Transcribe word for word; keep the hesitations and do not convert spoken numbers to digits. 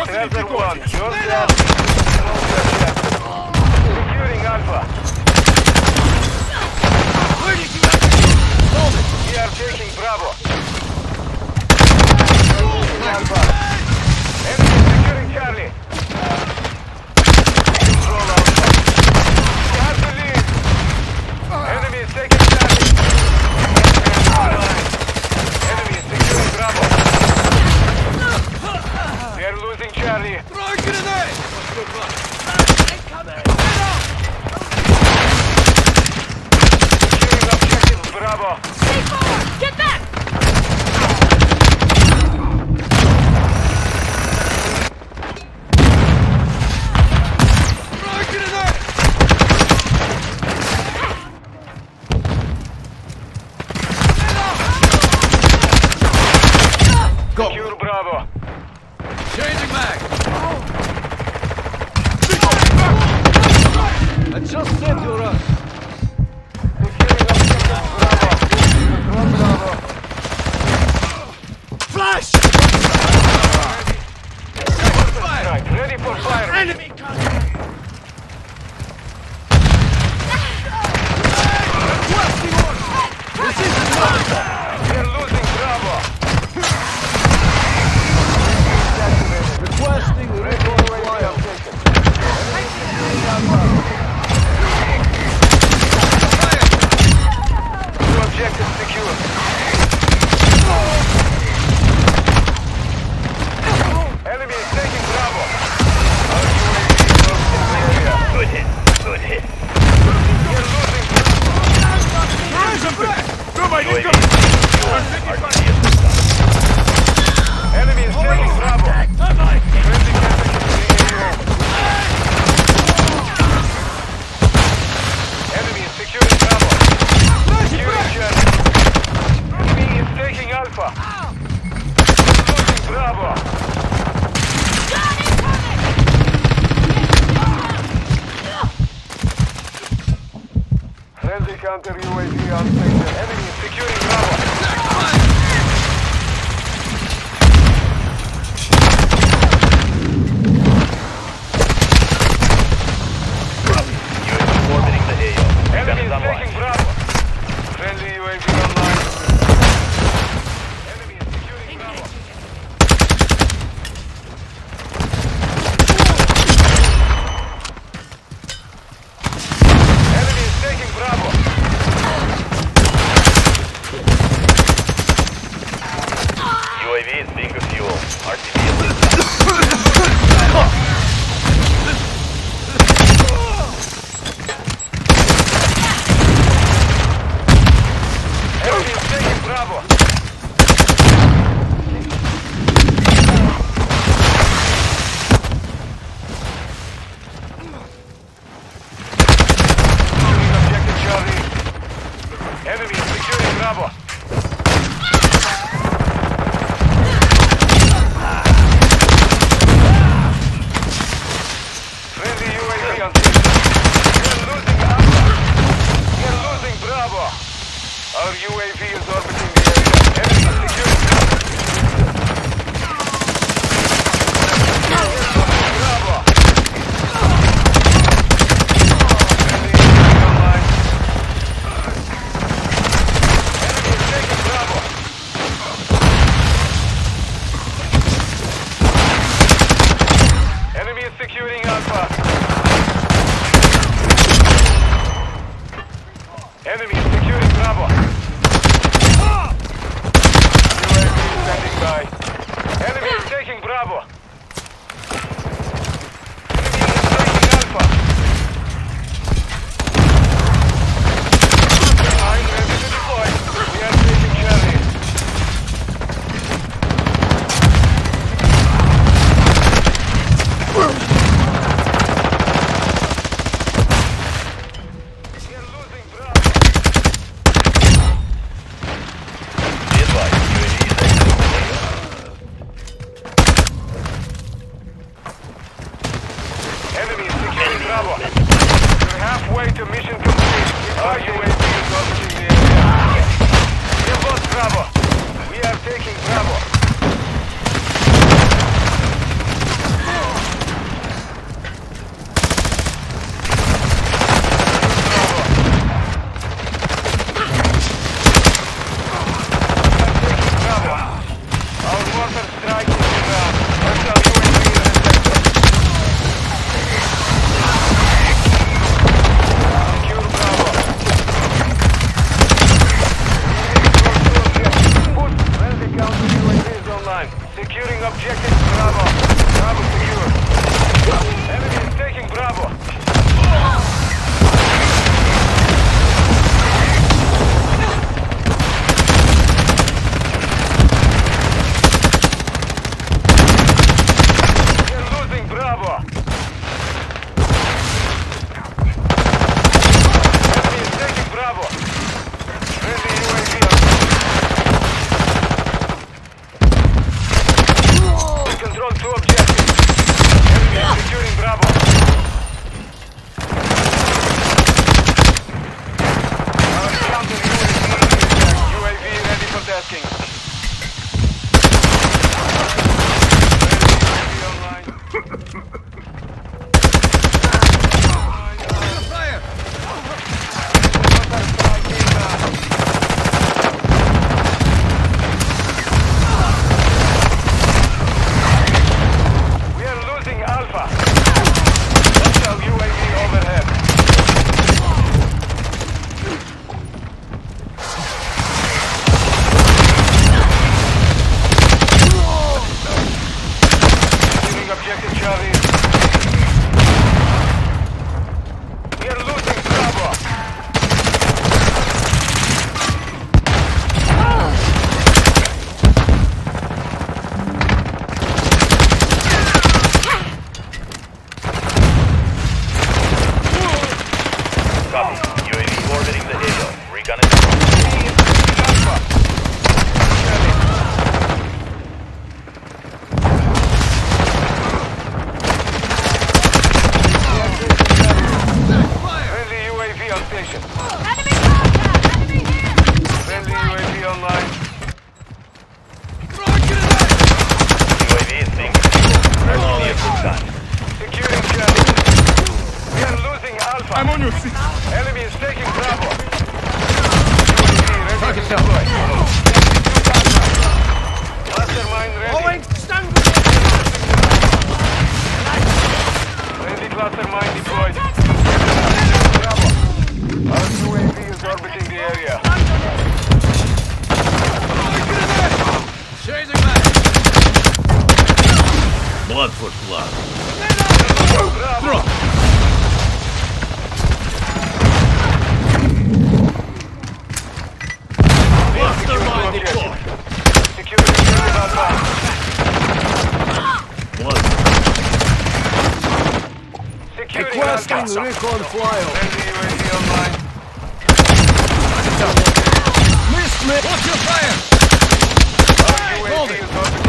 Разор one, your left. Securing Alpha. Where did you have Hold it! We are taking Bravo. Alpha. Enemy securing Charlie. Control Alpha. We have the lead. Enemy is taking Charlie. Enemy is securing Bravo. We are losing Charlie. Throw a grenade! Good luck. Incoming! Securing objectives Bravo. Stay forward! Get back! Throw a grenade! Go! Secure Bravo. Changing mag! I just said you're us. Securing objectives Bravo. Control Bravo. Flash! Right, ready for fire. Enemy contact! Requesting order! This is Alpha! We're losing Bravo. Requesting recall flyover. Two objectives secure. Enemy is taking Bravo. Our U A V is in the area. Good hit. Good hit. We're losing Enemy is taking Bravo. Friendly captain is bringing you home. Enemy is securing Bravo. Securing Charlie. Enemy is taking Alpha. We're losing Bravo. Friendly counter U A V on station. Enemy is securing Bravo. Orbiting the A O. Enemy is Guns online. taking Bravo. Friendly U A V online. Enemy is securing Bravo. Enemy is taking Bravo. U A V is being refueled. R T B is Enemy is taking Bravo. Securing objective Charlie. Enemy is securing Bravo. Friendly U A V on station. We're losing Alpha. We're losing Bravo. Our U A V is orbiting the area. Enemy is securing Bravo. Bravo. Friendly U A V online. Enemy is taking Bravo. Enemy is securing Alpha. Enemy is securing Bravo. U A V standing by. Enemy is taking Bravo. Enemy is taking Alpha. I'm ready to deploy. We are taking Charlie. We are losing Bravo. be advised. U A V is exiting the A O. Enemy is securing Bravo. We're halfway to mission complete. Our U A V is orbiting the area. We have lost Bravo. We are taking Bravo. strike inbound. Hostile U A V in the sector. Secure Bravo. Put friendly counter U A Vs online. Securing objective Bravo. Bravo secure. Enemy is taking Bravo. We're losing Bravo. Enemy is taking Bravo. Friendly U A V on. We control two objectives. Enemy is securing Bravo. Our counter U A V U A V ready for tasking. Friendly U A V online. Fire! Counter strike inbound. We are losing Alpha. Hostile U A V overhead. Securing objective Charlie. We are losing Bravo. Copy. U A V orbiting the hill. Recon it. Alpha. Charlie. Friendly U A V on station. Enemy contact! Enemy here! Friendly U A V online. U A V is being controlled. Emergency at this time. Securing Charlie. We are losing Alpha. I'm on your seat. Enemy is taking Bravo. U A V ready Target to down. deploy. Mastermind ready. Owing, stand Ready cluster mine deployed. Bravo. Our U A V is orbiting the area. Chasing man. Blood for blood. Bravo. Cluster mine deployed. Security Charlie outbound. Blood. Securing Requesting Alpha. recon flyover. Friendly U A V online. Missed me. What's your fire? Our U A V Hold is it. orbiting